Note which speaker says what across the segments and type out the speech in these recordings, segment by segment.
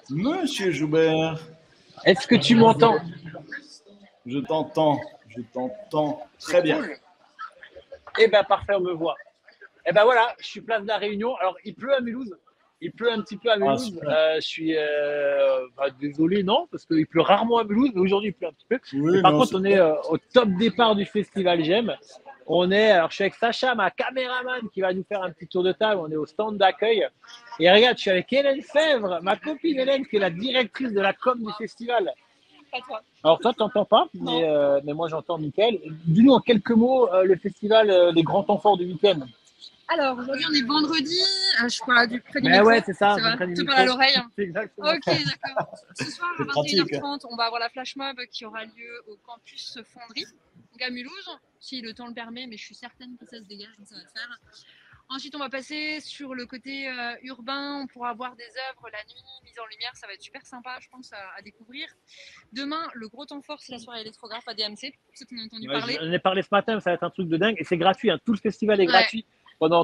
Speaker 1: Monsieur Joubert,
Speaker 2: Est-ce que tu m'entends?
Speaker 1: je t'entends très bien.
Speaker 2: Cool. Eh ben parfait, on me voit. Eh ben voilà, je suis place de la Réunion. Alors, il pleut à Mulhouse. Il pleut un petit peu à Mulhouse. Je suis désolé, non, parce qu'il pleut rarement à Mulhouse, mais aujourd'hui, il pleut un petit peu.
Speaker 1: Oui,
Speaker 2: Par
Speaker 1: non,
Speaker 2: contre, on est au top départ du festival J'aime. Alors, je suis avec Sacha, ma caméraman, qui va nous faire un petit tour de table. On est au stand d'accueil. Et regarde, je suis avec Hélène Fèvre, ma copine Hélène, qui est la directrice de la com du festival.
Speaker 3: Pas toi.
Speaker 2: Alors, toi, tu n'entends pas, mais moi, j'entends Mickaël. Dis-nous en quelques mots le festival, les grands temps forts du week-end.
Speaker 3: Alors, aujourd'hui, on est vendredi. Je parle du près du
Speaker 2: Mais
Speaker 3: micro.
Speaker 2: ouais, c'est ça.
Speaker 3: Tu te parles à l'oreille.
Speaker 2: C'est exactement.
Speaker 3: Ok, d'accord. Ce soir, à
Speaker 1: pratique.
Speaker 3: 21h30, on va avoir la flash mob qui aura lieu au campus Fonderie, donc à Mulhouse, si le temps le permet, mais je suis certaine que ça se dégage, donc ça va le faire. Ensuite, on va passer sur le côté urbain. On pourra voir des œuvres la nuit, mises en lumière. Ça va être super sympa, je pense, à découvrir. Demain, le gros temps fort, c'est la soirée électrographe à DMC. Pour ceux qui en ont entendu parler.
Speaker 2: J'en ai parlé ce matin, ça va être un truc de dingue. Et c'est gratuit. Tout le festival est gratuit pendant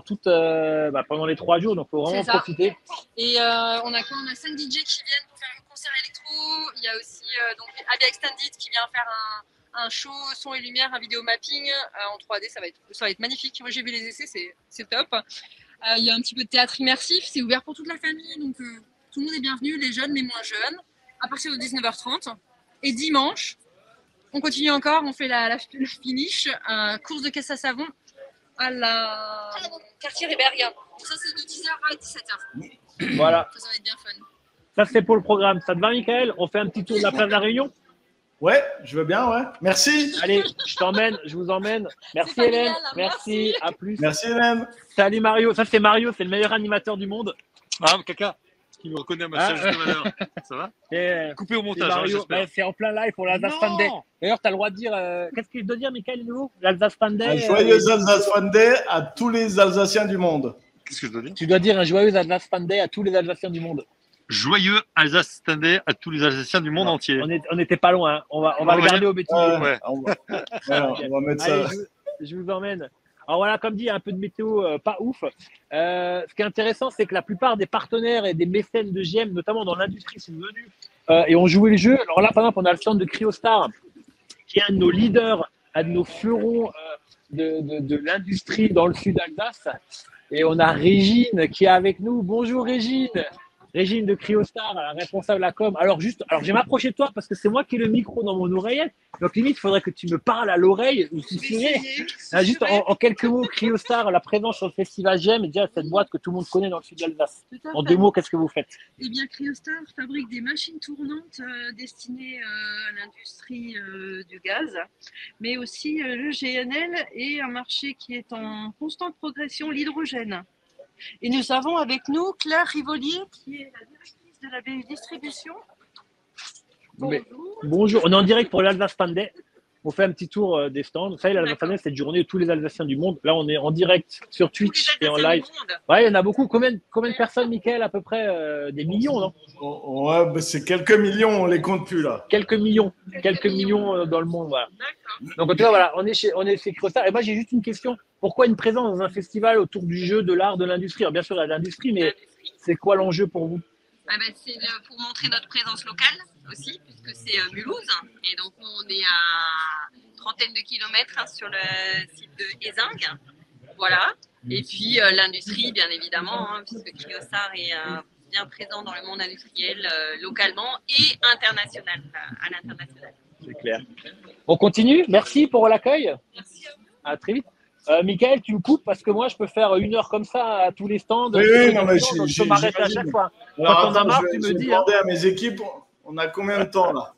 Speaker 2: les 3 jours. Donc, il faut vraiment profiter.
Speaker 3: Et on a 5 DJ qui viennent pour faire un concert électro. Il y a aussi donc Abia Extended qui vient faire un show son et lumière, un vidéo mapping en 3D, ça va être magnifique. Moi j'ai vu les essais, c'est top. Il y a un petit peu de théâtre immersif, c'est ouvert pour toute la famille, donc tout le monde est bienvenu, les jeunes, les moins jeunes, à partir de 19h30. Et dimanche, on continue encore, on fait la finish, course de caisse à savon à la quartier Réberg. Ça c'est de 10h à 17h.
Speaker 2: Voilà.
Speaker 3: Ça va être bien fun.
Speaker 2: Ça c'est pour le programme. Ça te va, Mickaël? On fait un petit tour de la place de la Réunion?
Speaker 1: Ouais, je veux bien, ouais. Merci.
Speaker 2: Allez, je vous emmène. Merci Hélène. Merci. À plus.
Speaker 1: Merci Hélène.
Speaker 2: Salut Mario. Ça c'est Mario, c'est le meilleur animateur du monde.
Speaker 4: Ah, caca, qui me reconnaît à ma chaise juste valeur. Ça va?
Speaker 2: Coupé
Speaker 4: au montage,
Speaker 2: Mario, c'est en plein live pour l'Alsace Fan Day. D'ailleurs, tu as le droit de dire. Qu'est-ce qu'il doit dire, Mickaël, nouveau? L'Alsace Fan Day.
Speaker 1: Un joyeux Alsace Fan Day à tous les Alsaciens du monde.
Speaker 4: Qu'est-ce que je dois dire?
Speaker 2: Tu dois dire un joyeux Alsace Fan Day à tous les Alsaciens du monde.
Speaker 4: Joyeux Alsace Fan Day à tous les Alsaciens du monde entier.
Speaker 2: On n'était pas loin. Hein. On va le garder au bêtisier.
Speaker 1: On va mettre ça.
Speaker 2: Allez, je vous emmène. Alors voilà, comme dit, un peu de météo pas ouf. Ce qui est intéressant, c'est que la plupart des partenaires et des mécènes de JM, notamment dans l'industrie, sont venus et ont joué le jeu. Alors là, par exemple, on a le stand de Cryostar, qui est un de nos leaders, un de nos fleurons de l'industrie dans le sud d'Alsace. Et on a Régine qui est avec nous. Bonjour Régine. Régine de Cryostar, la responsable de la com. Alors je vais m'approcher de toi parce que c'est moi qui ai le micro dans mon oreillette. Donc limite, il faudrait que tu me parles à l'oreille ou souffler. Juste en quelques mots, Cryostar, la présence sur le festival J'aime, et déjà cette boîte que tout le monde connaît dans le sud d'Alsace. En 2 mots, qu'est-ce que vous faites?
Speaker 3: Eh bien, Cryostar fabrique des machines tournantes destinées à l'industrie du gaz, mais aussi le GNL et un marché qui est en constante progression, l'hydrogène. Et nous avons avec nous Claire Rivolier, qui est la directrice de la BU Distribution. Bonjour.
Speaker 2: Bonjour, on est en direct pour l'Alsace Fan Day. On fait un petit tour des stands. Vous savez, l'Alsace Fan Day, c'est une journée de tous les Alsaciens du monde. Là, on est en direct sur Twitch et en live. Ouais, il y en a beaucoup. Combien de personnes, Mickaël? À peu près des millions, non?
Speaker 1: Ouais, bah c'est quelques millions, on les compte plus là.
Speaker 2: Quelques millions dans le monde, voilà. Donc, en tout cas, voilà, on est chez Cryostar. Et moi, j'ai juste une question. Pourquoi une présence dans un festival autour du jeu, de l'art, de l'industrie? Alors, bien sûr, il y a l'industrie, mais c'est quoi l'enjeu pour vous?
Speaker 5: C'est pour montrer notre présence locale aussi, puisque c'est Mulhouse. Et donc, on est à une trentaine de kilomètres sur le site de Ézingue. Voilà. Et puis, l'industrie, bien évidemment, puisque Cryostar est bien présent dans le monde industriel localement et international, à l'international.
Speaker 2: C'est clair. On continue. Merci pour l'accueil.
Speaker 5: Merci à vous.
Speaker 2: À très vite. Mickaël, tu me coupes parce que moi, je peux faire 1 heure comme ça à tous les stands.
Speaker 1: Oui, non, mais
Speaker 2: je peux m'arrêter à chaque fois.
Speaker 1: Alors,
Speaker 2: quand on a marre, tu me dis.
Speaker 1: Demander à mes équipes, on a combien de temps là?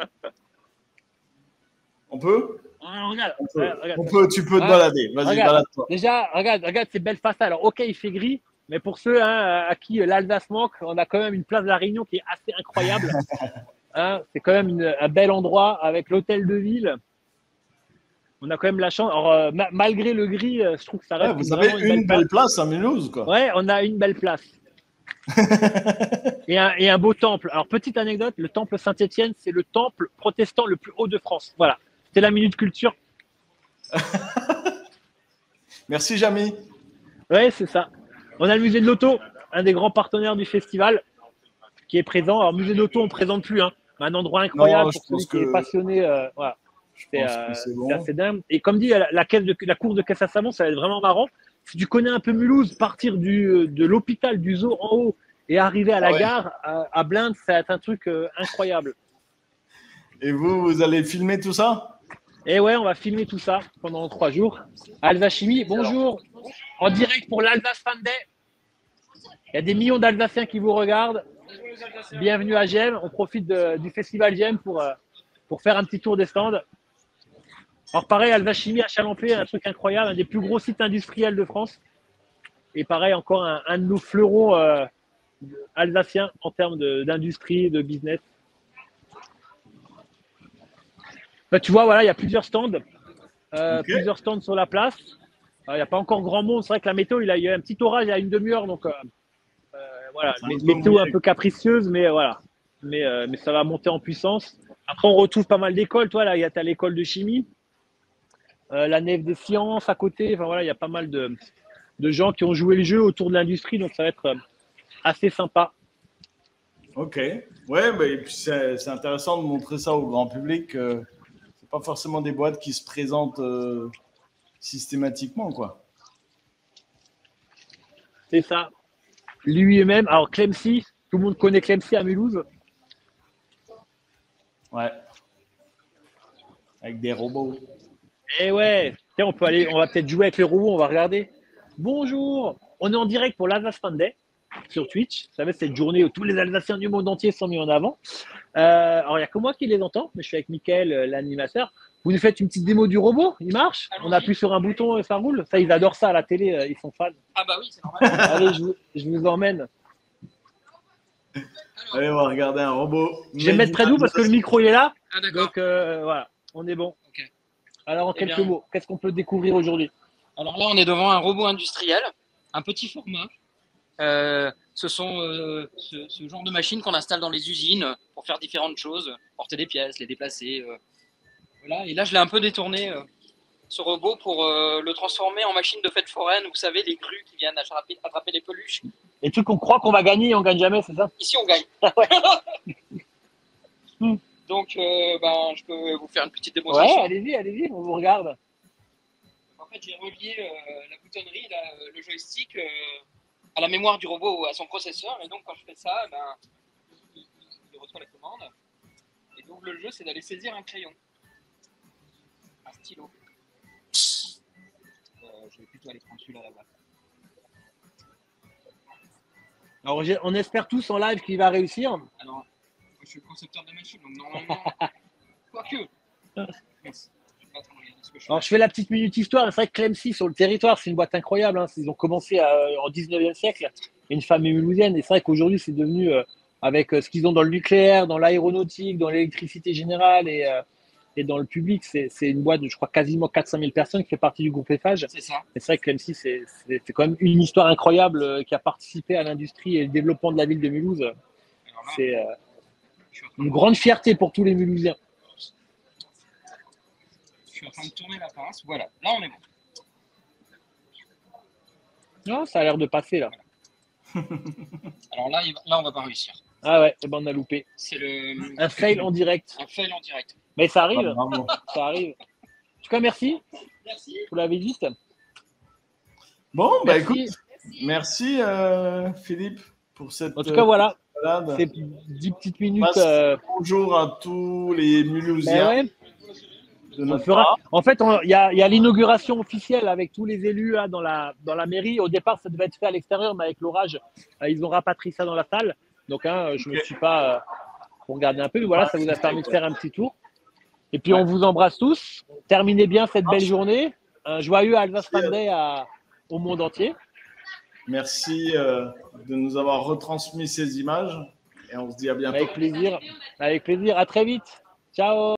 Speaker 1: On peut?
Speaker 2: Regarde,
Speaker 1: tu peux te balader. Vas-y, balade-toi.
Speaker 2: Déjà, regarde ces belles façades. Alors, ok, il fait gris, mais pour ceux à qui l'Alsace manque, on a quand même une place de la Réunion qui est assez incroyable. C'est quand même un bel endroit avec l'hôtel de ville. On a quand même la chance. Alors, malgré le gris, je trouve que ça reste.
Speaker 1: Vous avez une belle place à Mulhouse, quoi.
Speaker 2: Ouais, on a une belle place. et un beau temple. Alors, petite anecdote, le temple Saint-Étienne, c'est le temple protestant le plus haut de France. Voilà, c'était la minute culture.
Speaker 1: Merci, Jamy.
Speaker 2: Ouais, c'est ça. On a le musée de l'auto, un des grands partenaires du festival. qui est présent. Alors, Musée d'Auto, on ne présente plus, hein. Un endroit incroyable
Speaker 1: Non,
Speaker 2: pour celui qui est passionné. Voilà.
Speaker 1: Je
Speaker 2: C'est
Speaker 1: pense que c'est bon.
Speaker 2: assez dingue. Et comme dit, la course de caisse à savon, ça va être vraiment marrant. Si tu connais un peu Mulhouse, partir de l'hôpital, du zoo en haut et arriver à la gare, à Blinde, ça va être un truc incroyable.
Speaker 1: Et vous allez filmer tout ça?
Speaker 2: Et ouais, on va filmer tout ça pendant 3 jours. Alsa Chimie, bonjour. En direct pour l'Alsace Fan Day. Il y a des millions d'Alsaciens qui vous regardent. Bienvenue à Gênes. On profite du festival Gênes pour faire un petit tour des stands. Alors pareil, Alsa Chimie à Chalampé, un truc incroyable, un des plus gros sites industriels de France. Et pareil, encore un de nos fleurons alsaciens en termes d'industrie, de business. Bah, tu vois, voilà, il y a plusieurs stands. Plusieurs stands sur la place. Il n'y a pas encore grand monde. C'est vrai que la météo, il y a eu un petit orage il y a une demi-heure. Donc voilà, météo un peu capricieuse, mais voilà. Mais ça va monter en puissance. Après, on retrouve pas mal d'écoles. Toi, là, il y a l'école de chimie, la nef des sciences à côté. Enfin voilà, il y a pas mal de gens qui ont joué le jeu autour de l'industrie. Donc ça va être assez sympa.
Speaker 1: Ok. Ouais, bah, et puis c'est intéressant de montrer ça au grand public. C'est pas forcément des boîtes qui se présentent systématiquement, quoi.
Speaker 2: C'est ça. Lui-même. Alors, Clemcy, tout le monde connaît Clemcy à Mulhouse.
Speaker 1: Ouais. Avec des robots.
Speaker 2: Eh ouais. Tiens, on va peut-être jouer avec les robots, on va regarder. Bonjour. On est en direct pour l'Alsace Fan Day sur Twitch. Vous savez, cette journée où tous les Alsaciens du monde entier sont mis en avant. Alors, il n'y a que moi qui les entends, mais je suis avec Mickaël, l'animateur. Vous nous faites une petite démo du robot? Il marche? On appuie sur un bouton et ça roule? Ça, ils adorent ça à la télé, ils sont fans.
Speaker 5: Ah bah oui, c'est normal.
Speaker 2: Allez, je vous emmène.
Speaker 1: Allez, on va regarder un robot.
Speaker 2: Je vais me mettre près de vous parce que le micro il est là.
Speaker 5: Ah d'accord.
Speaker 2: Donc voilà, on est bon.
Speaker 5: Ok.
Speaker 2: Alors en
Speaker 5: Eh
Speaker 2: quelques
Speaker 5: bien.
Speaker 2: mots, qu'est-ce qu'on peut découvrir aujourd'hui?
Speaker 5: Alors là, on est devant un robot industriel, un petit format. Ce sont ce genre de machines qu'on installe dans les usines pour faire différentes choses, porter des pièces, les déplacer. Voilà. Et là, je l'ai un peu détourné, ce robot, pour le transformer en machine de fête foraine. Vous savez, les grues qui viennent attraper les peluches.
Speaker 2: Les trucs qu'on croit qu'on va gagner et on gagne jamais, c'est ça?
Speaker 5: Ici, on gagne.
Speaker 2: Ouais.
Speaker 5: Donc, je peux vous faire une petite démonstration.
Speaker 2: Ouais, allez-y, on vous regarde.
Speaker 5: En fait, j'ai relié la boutonnerie, le joystick, à la mémoire du robot, à son processeur. Et donc, quand je fais ça, il reçoit la commande. Et donc, le jeu, c'est d'aller saisir un crayon. Un stylo. Je vais plutôt aller prendre celui-là là-bas.
Speaker 2: Alors on espère tous en live qu'il va réussir.
Speaker 5: Alors, moi, je suis le concepteur de machine, donc normalement, quoique. Yes. Je vais pas trop regarder ce que je fais.
Speaker 2: Alors je fais la petite minute histoire. C'est vrai que Clemcy sur le territoire, c'est une boîte incroyable. Hein. Ils ont commencé en 19e siècle. Une famille mulhousienne. Et c'est vrai qu'aujourd'hui, c'est devenu, avec ce qu'ils ont dans le nucléaire, dans l'aéronautique, dans l'électricité générale et dans le public, c'est une boîte de, je crois, quasiment 400 000 personnes qui fait partie du groupe Eiffage.
Speaker 5: C'est ça.
Speaker 2: Et c'est vrai que Clemcy, c'est quand même une histoire incroyable qui a participé à l'industrie et le développement de la ville de Mulhouse.
Speaker 5: Alors là,
Speaker 2: C'est
Speaker 5: je suis en train
Speaker 2: une grande fierté pour tous les Mulhousiens.
Speaker 5: de tourner la pince. Voilà, là, on est bon.
Speaker 2: Non, ça a l'air de passer là.
Speaker 5: Alors là, on va pas réussir.
Speaker 2: Ah ouais, et ben on a loupé.
Speaker 5: C'est
Speaker 2: Un fail en direct.
Speaker 5: un fail en direct.
Speaker 2: Mais ça arrive,
Speaker 1: Ah, bravo.
Speaker 2: ça arrive. En tout cas, merci
Speaker 5: Merci.
Speaker 2: pour la visite.
Speaker 1: Bon, bah
Speaker 2: Merci.
Speaker 1: écoute, merci Philippe pour cette
Speaker 2: En tout cas, voilà,
Speaker 1: balade.
Speaker 2: c'est 10 petites minutes.
Speaker 1: Passe bonjour à tous les Mulhousiens
Speaker 2: Ben ouais,
Speaker 1: de
Speaker 2: on
Speaker 1: notre
Speaker 2: fera.
Speaker 1: part.
Speaker 2: En fait, il y a l'inauguration officielle avec tous les élus là, dans la mairie. Au départ, ça devait être fait à l'extérieur, mais avec l'orage, ils ont rapatrié ça dans la salle. Donc, je ne me suis pas pour regarder un peu. Mais voilà, ça vous a permis de faire un petit tour. Et puis, on vous embrasse tous. Terminez bien cette belle journée. Un joyeux Alsace Fan Day au monde entier.
Speaker 1: Merci de nous avoir retransmis ces images et on se dit à bientôt.
Speaker 2: Avec plaisir. Avec plaisir. À très vite. Ciao.